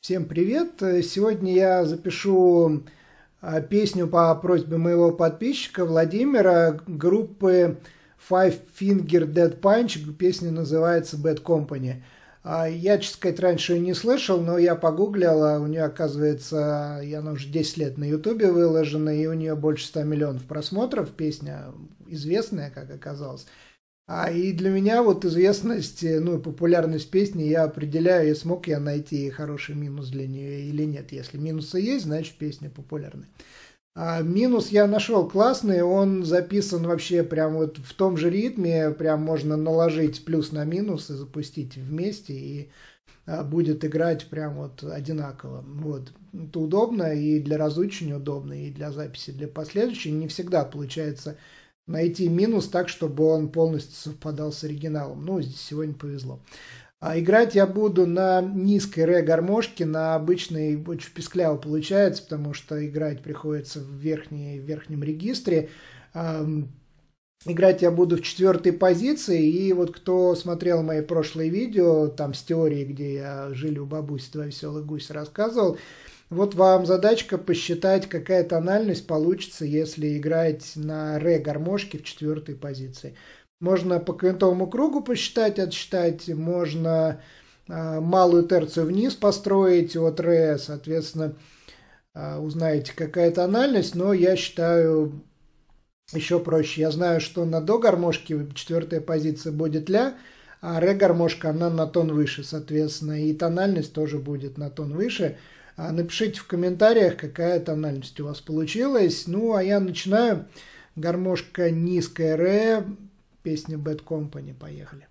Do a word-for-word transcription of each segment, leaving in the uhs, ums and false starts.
Всем привет! Сегодня я запишу песню по просьбе моего подписчика Владимира группы Five Finger Death Punch. Песня называется Bad Company. Я, честно сказать, раньше ее не слышал, но я погуглил, у нее, оказывается, она уже десять лет на ютубе выложена, и у нее больше ста миллионов просмотров. Песня известная, как оказалось. А и для меня вот известность, ну и популярность песни я определяю, и смог я найти хороший минус для нее или нет. Если минусы есть, значит песня популярная. А минус я нашел классный, он записан вообще прям вот в том же ритме, прям можно наложить плюс на минус и запустить вместе, и будет играть прям вот одинаково. Вот. Это удобно и для разучивания удобно, и для записи, для последующей. Не всегда получается найти минус так, чтобы он полностью совпадал с оригиналом. Ну, здесь сегодня повезло. А играть я буду на низкой ре гармошке, на обычной очень пискляво получается, потому что играть приходится в, верхней, в верхнем регистре. Играть я буду в четвертой позиции, и вот кто смотрел мои прошлые видео, там с теорией, где я жили у бабуси, два веселых гуся рассказывал, вот вам задачка посчитать, какая тональность получится, если играть на ре гармошке в четвертой позиции. Можно по квинтовому кругу посчитать, отсчитать, можно э, малую терцию вниз построить от ре, соответственно, э, узнаете, какая тональность, но я считаю еще проще. Я знаю, что на до гармошке четвертая позиция будет ля, а ре гармошка она на тон выше, соответственно, и тональность тоже будет на тон выше. Напишите в комментариях, какая тональность у вас получилась. Ну, а я начинаю. Гармошка низкая ре, песня Bad Company. Поехали.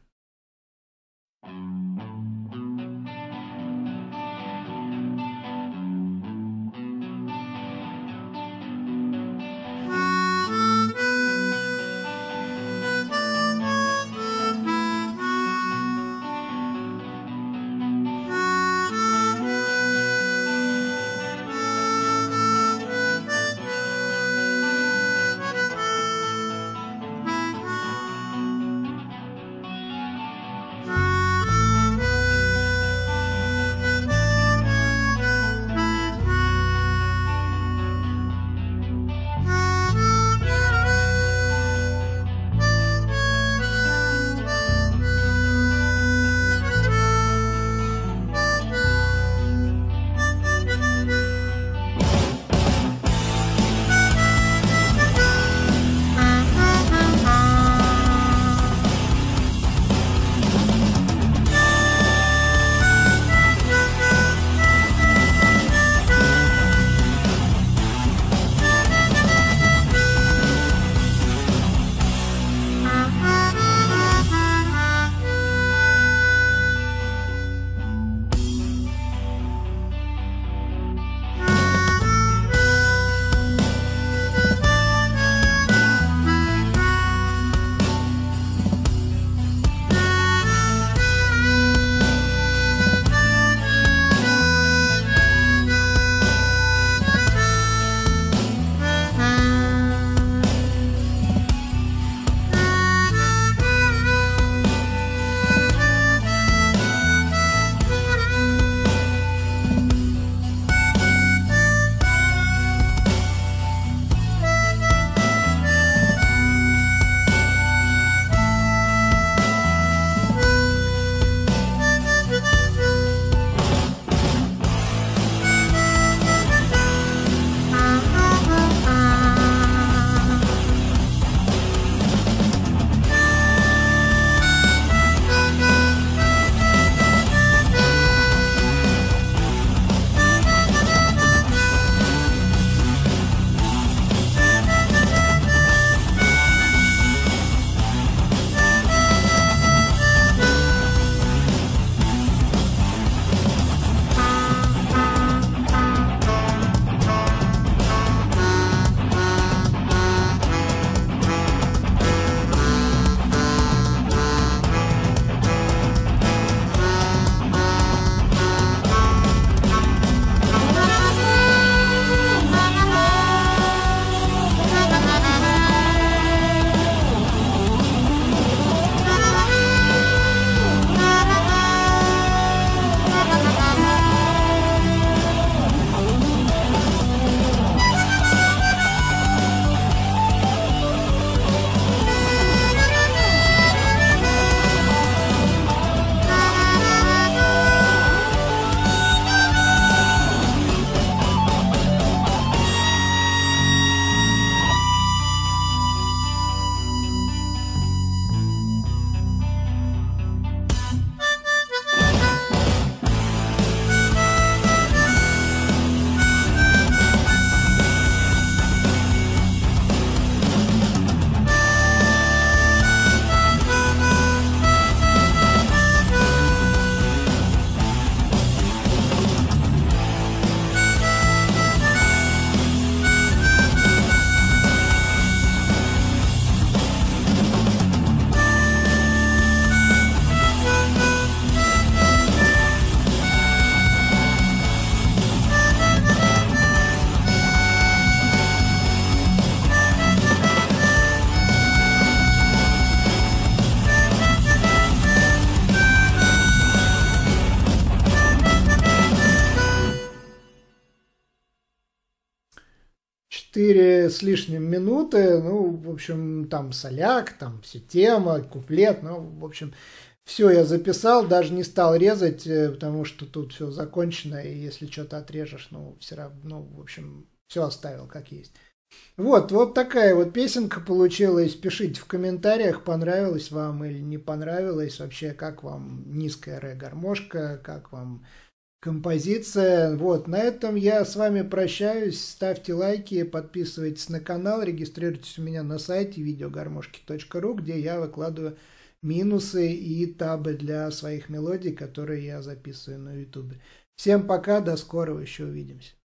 четыре с лишним минуты, ну, в общем, там соляк, там все тема, куплет, ну, в общем, все я записал, даже не стал резать, потому что тут все закончено, и если что-то отрежешь, ну, все равно, ну, в общем, все оставил как есть. Вот, вот такая вот песенка получилась. Пишите в комментариях, понравилось вам или не понравилось, вообще, как вам низкая ре-гармошка, как вам композиция. Вот, на этом я с вами прощаюсь. Ставьте лайки, подписывайтесь на канал, регистрируйтесь у меня на сайте видеогармошки точка ру, где я выкладываю минусы и табы для своих мелодий, которые я записываю на ютубе. Всем пока, до скорого, еще увидимся.